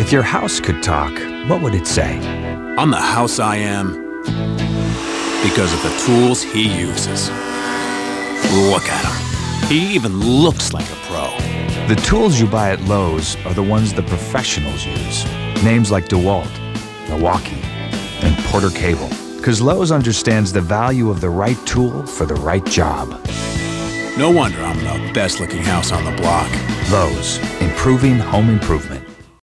If your house could talk, what would it say? I'm the house I am because of the tools he uses. Look at him. He even looks like a pro. The tools you buy at Lowe's are the ones the professionals use. Names like DeWalt, Milwaukee, and Porter Cable. Because Lowe's understands the value of the right tool for the right job. No wonder I'm the best looking house on the block. Lowe's, improving home improvement.